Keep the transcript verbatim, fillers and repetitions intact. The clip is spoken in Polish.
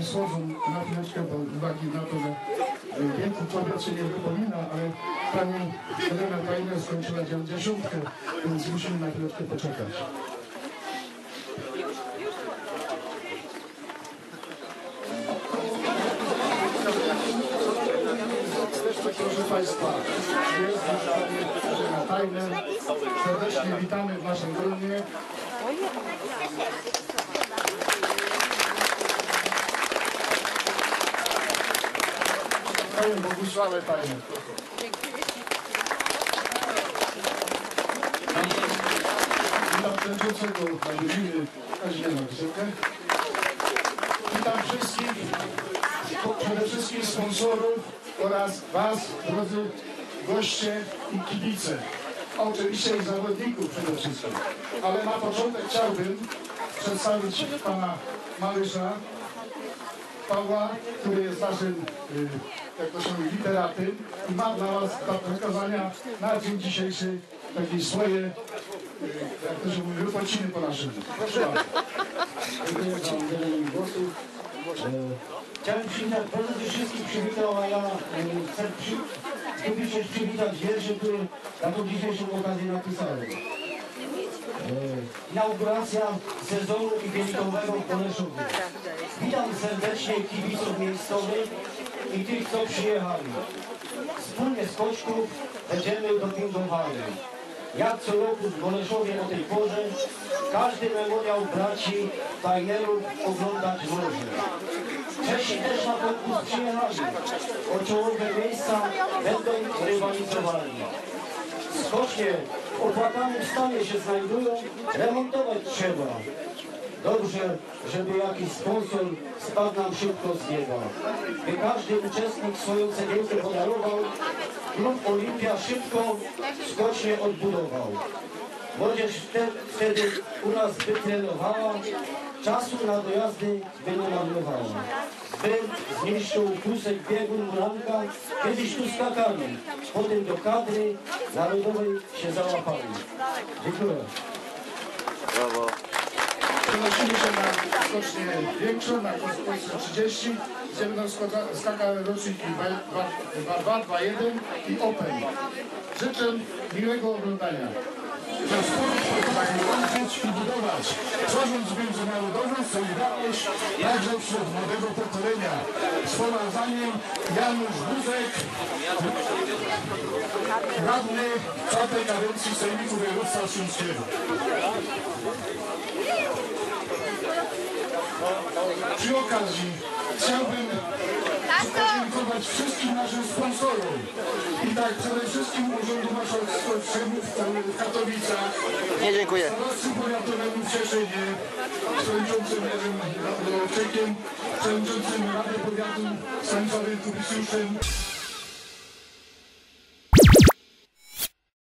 słowem na chwileczkę, bo z uwagi na to, że wieku kobiet się nie wypomina, ale pani Elena Tajna skończyła dziewięćdziesiątkę, więc musimy na chwileczkę poczekać. Proszę Państwa, jest pani Elena Tajna. Serdecznie witamy w naszym gronie. Panie Bogusławie Tajne. Witam przewodniczącego Władimira Kazimierza Wysokę. Witam wszystkich, przede wszystkim sponsorów oraz Was, drodzy goście i kibice. A oczywiście i zawodników przede wszystkim. Ale na początek chciałbym przedstawić pana Marysza Pawła, który jest naszym, jak to się mówi, literatem i ma dla Was do przekazania na dzień dzisiejszy takie swoje, jak to się mówi, wypociny po naszym. Proszę bardzo. Dziękuję za udzielenie głosu. Chciałem przywitać, prezes wszystkich przywitał, a ja chcę przy, publicznie przywitać wierszy, które na tą dzisiejszą okazję napisałem. Inauguracja sezonu igrzyskowego w Boleszowie. Witam serdecznie kibiców miejscowych i tych, co przyjechali. Wspólnie z Kośków będziemy dopingowali. Jak co roku w Boleszowie o tej porze każdy memoriał braci Tajnerów oglądać może. Czesi też na konkurs przyjechali. O czołowe miejsca będą rywalizowali. Skocznie w opłakanym stanie się znajdują, remontować trzeba. Dobrze, żeby jakiś sponsor spadł nam szybko z nieba. By każdy uczestnik swoją cegiełkę podarował, klub Olimpia szybko skocznie odbudował. Młodzież wtedy u nas by trenowała, czasu na dojazdy by nie marnowała. By zniszczył kłusek biegu Muranka, kiedyś tu skakali, potem do kadry narodowej się załapali. Dziękuję. Brawo. Przenosimy się na skocznię większą, na skocznię trzydzieści, gdzie będą skakały roczniki dwa dwa jeden i Open. Życzę miłego oglądania. Że sport powinien łączyć i budować, tworząc międzynarodową solidarność także wśród młodego pokolenia. Z powiązaniem Janusz Buzek, radny czwartej kadencji Sejmiku Województwa Śląskiego. Przy okazji chciałbym podziękować wszystkim naszym sponsorom i tak przede wszystkim Urzędu Marszałkowskiemu w Katowicach, Nie, dziękuję. Starostwu Powiatowemu w Cieszynie, przewodniczącym Jerem Lorczykiem, przewodniczącym Rady Powiatu Stanisławem Kubisiuszem.